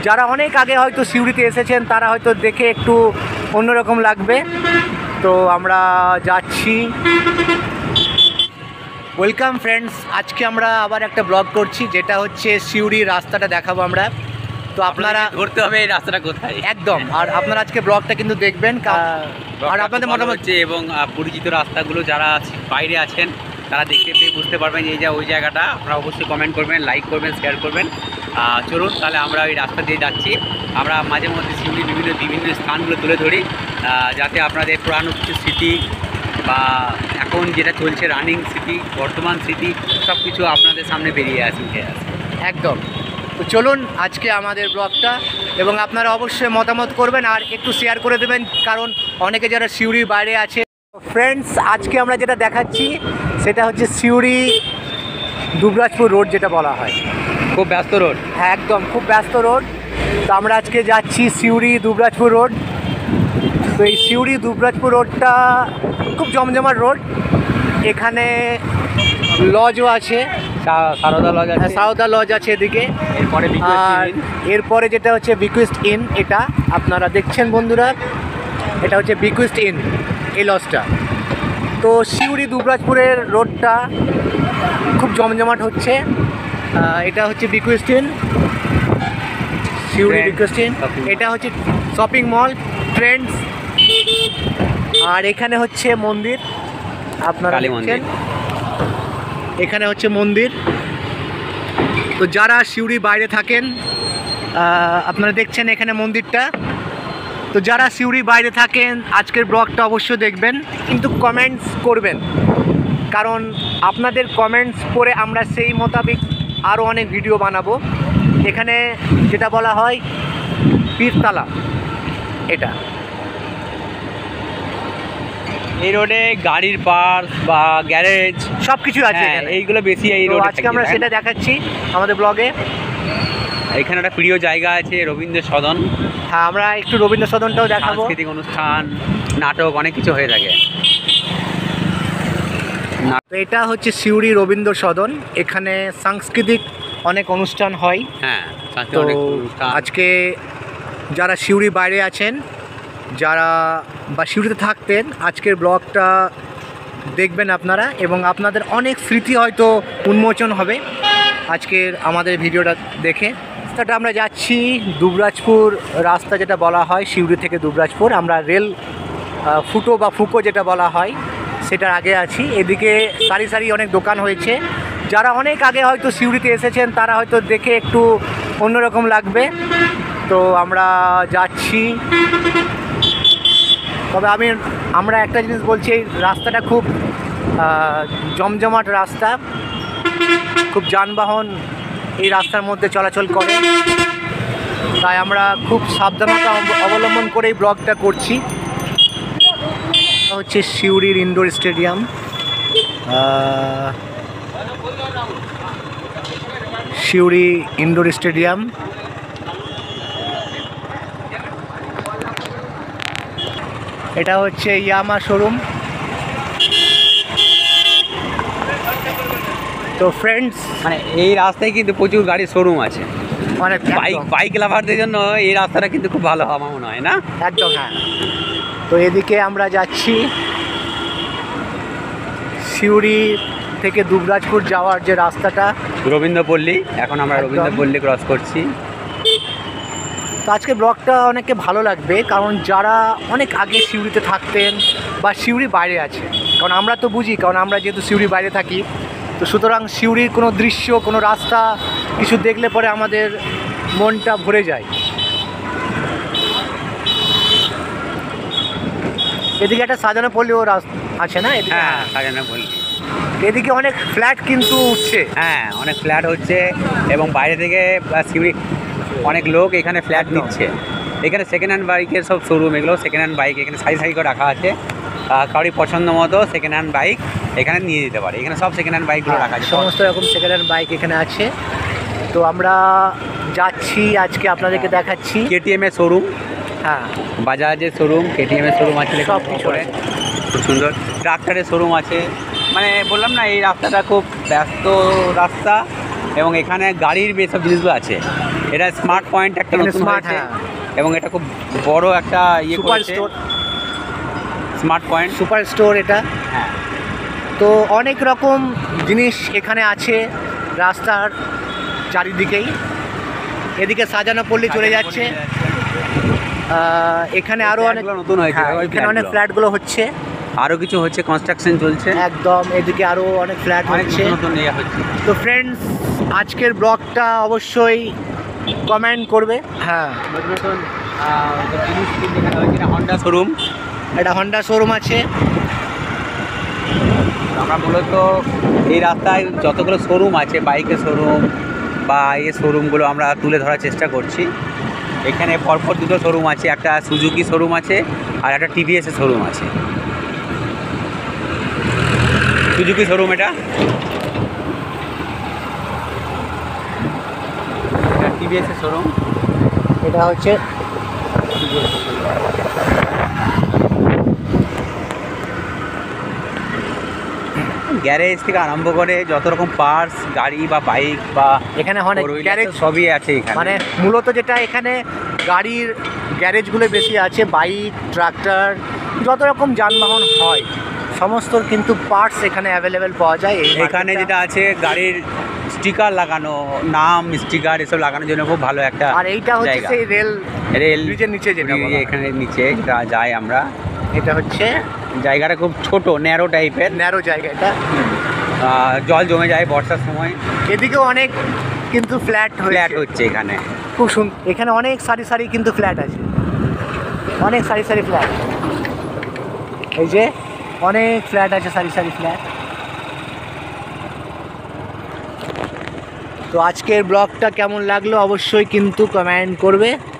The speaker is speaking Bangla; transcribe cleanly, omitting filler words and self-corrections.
যারা অনেক আগে হয়তো সিউড়িতে এসেছেন তারা হয়তো দেখে একটু অন্যরকম লাগবে। তো আমরা যাচ্ছি। ওয়েলকাম ফ্রেন্ডস, আজকে আমরা আবার একটা ব্লগ করছি, যেটা হচ্ছে সিউড়ি রাস্তাটা দেখাবো আমরা। তো আপনারা ঘুরতে হবে এই রাস্তাটা কোথায় একদম, আর আপনারা আজকে ব্লগটা কিন্তু দেখবেন আর আপনাদের মতামত এবং পরিচিত রাস্তাগুলো যারা বাইরে আছেন তারা দেখতে পেয়ে বুঝতে পারবেন যে এই যে ওই জায়গাটা। আপনারা অবশ্যই কমেন্ট করবেন, লাইক করবেন, শেয়ার করবেন। চলুন তাহলে আমরা ওই রাস্তা দিয়ে যাচ্ছি। আমরা মাঝে মধ্যে সিউড়ি বিভিন্ন স্থানগুলো তুলে ধরি, যাতে আপনাদের পুরানো কিছু স্মৃতি বা এখন যেটা চলছে রানিং স্মৃতি, বর্তমান স্মৃতি সব কিছু আপনাদের সামনে বেরিয়ে আসে, উঠে আসে। একদম। তো চলুন আজকে আমাদের ব্লগটা, এবং আপনারা অবশ্যই মতামত করবেন আর একটু শেয়ার করে দেবেন, কারণ অনেকে যারা সিউড়ির বাইরে আছে। ফ্রেন্ডস, আজকে আমরা যেটা দেখাচ্ছি সেটা হচ্ছে সিউড়ি দুবরাজপুর রোড, যেটা বলা হয়। খুব ব্যস্ত রোড। হ্যাঁ, একদম খুব ব্যস্ত রোড। তো আমরা আজকে যাচ্ছি সিউড়ি দুবরাজপুর রোড। তো এই সিউড়ি দুবরাজপুর রোডটা খুব জমজমাট রোড। এখানে লজও আছে, সারদা লজ আছে, সারদা লজ আছে এদিকে। আর এরপরে যেটা হচ্ছে বিকুইস্ট ইন, এটা আপনারা দেখছেন বন্ধুরা, এটা হচ্ছে বিকুইস্ট ইন, এই লজটা। তো সিউড়ি দুবরাজপুরের রোডটা খুব জমজমাট হচ্ছে। এটা হচ্ছে বিকুইস্ট ইন, সিউড়ি বিকুইস্ট ইন। এটা হচ্ছে শপিং মল ট্রেন্ডস, আর এখানে হচ্ছে মন্দির, আপনারা দেখছেন এখানে হচ্ছে মন্দির। তো যারা সিউড়ি বাইরে থাকেন আপনারা দেখছেন এখানে মন্দিরটা। তো যারা সিউড়ি বাইরে থাকেন আজকের ব্লগটা অবশ্যই দেখবেন, কিন্তু কমেন্টস করবেন, কারণ আপনাদের কমেন্টস পড়ে আমরা সেই মোতাবেক আরও অনেক ভিডিও বানাবো। এখানে যেটা বলা হয় পীরতলা, এটা এই রোডে গাড়ির পার্ক বা গ্যারেজ সব কিছু আছে, এইগুলো বেশি এই রোডে। আজকে আমরা সেটা দেখাচ্ছি আমাদের ব্লগে। এখানে একটা প্রিয় জায়গা আছে রবীন্দ্র সদন। হ্যাঁ, আমরা একটু রবীন্দ্র সদনটাও দেখাবো। সাংস্কৃতিক অনুষ্ঠান, নাটক, অনেক কিছু হয়ে থাকে। তো এটা হচ্ছে সিউড়ি রবীন্দ্র সদন, এখানে সাংস্কৃতিক অনেক অনুষ্ঠান হয়। হ্যাঁ, তো আজকে যারা সিউড়ি বাইরে আছেন, যারা বা সিউড়িতে থাকতেন, আজকের ব্লগটা দেখবেন আপনারা, এবং আপনাদের অনেক স্মৃতি হয়তো উন্মোচন হবে আজকের আমাদের ভিডিওটা দেখে। রাস্তাটা আমরা যাচ্ছি দুবরাজপুর রাস্তা, যেটা বলা হয় সিউড়ি থেকে দুবরাজপুর। আমরা রেল ফুটো বা ফুকো যেটা বলা হয় সেটার আগে আছি। এদিকে সারি সারি অনেক দোকান হয়েছে। যারা অনেক আগে হয়তো সিউড়িতে এসেছেন তারা হয়তো দেখে একটু অন্যরকম লাগবে। তো আমরা যাচ্ছি। তবে আমরা একটা জিনিস বলছি, এই রাস্তাটা খুব জমজমাট রাস্তা, খুব যানবাহন এই রাস্তার মধ্যে চলাচল করে, তাই আমরা খুব সাবধানতা অবলম্বন করে এই ব্লগটা করছি। হচ্ছে সিউড়ির indoor stadium, Suri indoor stadium. এটা হচ্ছে ইয়ামা শোরুম। তো ফ্রেন্ডস, মানে এই রাস্তায় কিন্তু প্রচুর গাড়ির শোরুম আছে, মানে বাইক লাভারদের জন্য এই রাস্তাটা কিন্তু খুব ভালো আমার মনে হয়, না? একদম, হ্যাঁ। তো এদিকে আমরা যাচ্ছি সিউড়ি থেকে দুবরাজপুর যাওয়ার যে রাস্তাটা, রবীন্দ্রপল্লী। এখন আমরা রবীন্দ্রপল্লী ক্রস করছি। তো আজকে ব্লগটা অনেকে ভালো লাগবে, কারণ যারা অনেক আগে সিউড়িতে থাকতেন বা সিউড়ি বাইরে আছে, কারণ আমরা তো বুঝি, কারণ আমরা যেহেতু সিউড়ি বাইরে থাকি, তো সুতরাং সিউড়ির কোনো দৃশ্য, কোনো রাস্তা কিছু দেখলে পরে আমাদের মনটা ভরে যায়। এদিকে একটা সাজানো পল্লীও আছে না? হ্যাঁ, সাজানো পল্লী। এদিকে অনেক ফ্ল্যাট কিন্তু উঠছে। হ্যাঁ, অনেক ফ্ল্যাট হচ্ছে, এবং বাইরে থেকে সিউড়ি অনেক লোক এখানে ফ্ল্যাট নিচ্ছে। এখানে সেকেন্ড হ্যান্ড বাইকের সব শোরুম, এগুলো সেকেন্ড হ্যান্ড বাইক এখানে সারি সারি করে রাখা আছে। কারোর পছন্দ মতো সেকেন্ড হ্যান্ড বাইক এখানে নিয়ে যেতে পারে। এখানে সব সেকেন্ড হ্যান্ড বাইকগুলো রাখা আছে, সমস্ত রকম সেকেন্ড হ্যান্ড বাইক এখানে আছে। তো আমরা যাচ্ছি, আজকে আপনাদেরকে দেখাচ্ছি কেটিএম এর শোরুম। হ্যাঁ, বাজাজের শোরুম, কেটিএম এর শোরুম আছে, সব কিছু আছে। খুব সুন্দর। ট্রাক্টরের শোরুম আছে। মানে বললাম না, এই রাস্তাটা খুব ব্যস্ত রাস্তা, এবং এখানে গাড়ির বেসব জিনিসগুলো আছে। এটা স্মার্ট পয়েন্ট একটা এখানে নতুন smart, হয়েছে হ্যাঁ। এবং এটা খুব বড় একটা সুপার করেছে store, smart point. Super store এটা। হ্যাঁ, তো অনেক রকম জিনিস এখানে আছে রাস্তার চারিদিকেই। এদিকে সাজানো পল্লী চলে যাচ্ছে, এখানে আরও অনেক নতুন হয়েছে, হ্যাঁ, ওই এখানে অনেক ফ্ল্যাটগুলো। ফ্ল্যাটগুলো হচ্ছে, আরও কিছু হচ্ছে, কনস্ট্রাকশন চলছে, একদম এদিকে আরও অনেক ফ্ল্যাট অনেক হচ্ছে। নতুন নতুন ইয়ে হচ্ছে। তো ফ্রেন্ডস, আজকের ব্লগটা অবশ্যই কমেন্ট করবে। হ্যাঁ, নতুন নতুন জিনিস এখানে হয়েছে, হন্ডা শোরুম। একটা হন্ডা শোরুম আছে। আমরা মূলত এই রাস্তায় যতগুলো শোরুম আছে, বাইকের শোরুম বা এই শোরুমগুলো আমরা তুলে ধরার চেষ্টা করছি। এখানে পরপর দুটো শোরুম আছে, একটা সুজুকি শোরুম আছে আর একটা টিভিএসের শোরুম আছে। সুজুকি শোরুম এটা টিভিএসের শোরুম। এটা হচ্ছে গ্যারেজ থেকে আরম্ভ করে যত রকম পার্টস, গাড়ি বা বাইক বা এখানে অনেক four wheeler গ্যারেজ, সবই আছে এখানে। মানে মূলত যেটা এখানে গাড়ির গ্যারেজগুলো বেশি আছে, বাইক, ট্রাক্টর, যত রকম যানবাহন হয় সমস্ত কিন্তু পার্টস এখানে অ্যাভেলেবেল পাওয়া যায়। এখানে যেটা আছে গাড়ির স্টিকার লাগানো, নাম স্টিকার এসব লাগানোর জন্য খুব ভালো একটা আর এইটা হচ্ছে জায়গা। সেই রেল রেল ব্রিজের নিচে যেটা বলা হয়। এখানে নিচে যাই আমরা। এটা হচ্ছে জায়গাটা খুব ছোট, ন্যারো টাইপের, ন্যারো জায়গা এটা। জল জমে যায় বর্ষার সময়। এদিকেও অনেক কিন্তু ফ্ল্যাট হচ্ছে এখানে, খুব সুন্দর। এখানে অনেক সারি সারি কিন্তু ফ্ল্যাট আছে, অনেক সারি সারি ফ্ল্যাট। এই যে অনেক ফ্ল্যাট আছে, সারি সারি ফ্ল্যাট। তো আজকের ব্লগটা কেমন লাগলো অবশ্যই কিন্তু কমেন্ট করবে।